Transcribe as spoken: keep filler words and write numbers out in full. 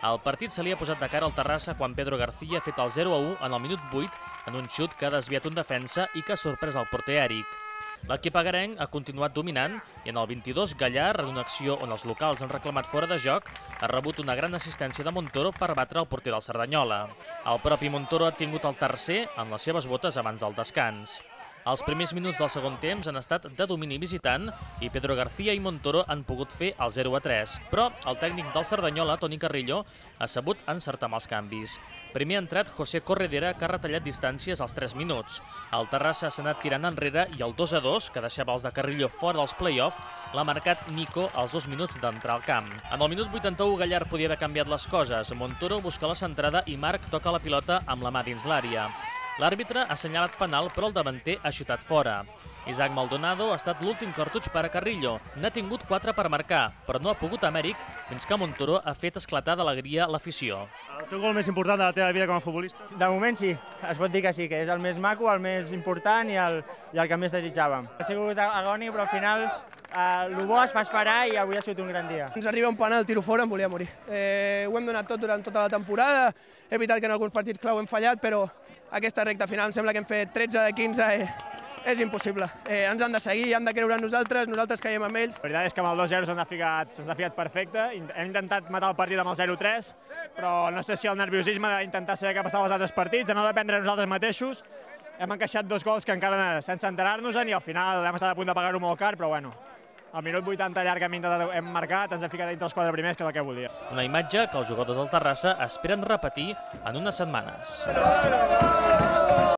El partit se li ha posat de cara al Terrassa quan Pedro García ha fet el zero a u en el minut vuit en un xut que ha desviat un defensa i que ha sorprès el porter Eric. L'equip agarenc ha continuat dominant i en el vint-i-dos Gallar, en una acció on els locals han reclamat fora de joc, ha rebut una gran assistència de Montoro per batre el porter del Cerdanyola. El propi Montoro ha tingut el tercer en les seves botes abans del descans. Els primers minuts del segon temps han estat de domini visitant i Pedro García i Montoro han pogut fer el zero a tres, però el tècnic del Cerdanyola, Toni Carrillo, ha sabut encertar amb els canvis. Primer ha entrat José Corredera, que ha retallat distàncies als tres minuts. El Terrassa s'ha anat tirant enrere i el dos a dos, que deixava els de Carrillo fora dels play-off, l'ha marcat Nico als dos minuts d'entrar al camp. En el minut vuitanta-u, Gallar podia haver canviat les coses. Montoro busca la centrada i Marc toca la pilota amb la mà dins l'àrea. L'àrbitre ha assenyalat penal, però el davanter ha xutat fora. Isaac Maldonado ha estat l'últim cartutx per a Carrillo. N'ha tingut quatre per marcar, però no ha pogut Amèric fins que Montoro ha fet esclatar d'alegria l'afició. El teu gol més important de la teva vida com a futbolista? De moment sí, es pot dir que sí, que és el més maco, el més important i el, i el que més desitjàvem. Ha sigut agònic, però al final eh, el bo es fa esperar i avui ha sigut un gran dia. Ens arriba un penal, tiro fora, em volia morir. Eh, ho hem donat tot durant tota la temporada, és veritat que en alguns partits clau hem fallat, però aquesta recta final em sembla que hem fet tretze de quinze, eh, és impossible. Eh, ens han de seguir, han de creure en nosaltres, nosaltres caiem amb ells. La veritat és que amb el dos zero se'ns ha ficat, se'ns ha ficat perfecte. Hem intentat matar el partit amb el zero tres, però no sé si el nerviosisme d'intentar saber què passava als altres partits, de no dependre de nosaltres mateixos. Hem encaixat dos gols que encara sense enterar-nos-en i al final hem estat a punt de pagar-ho molt car, però bueno, al minut vuitanta llarg hem, intentat, hem marcat, ens hem ficat dintre els quatre primers, que és el que volia. Una imatge que els jugadors del Terrassa esperen repetir en unes setmanes.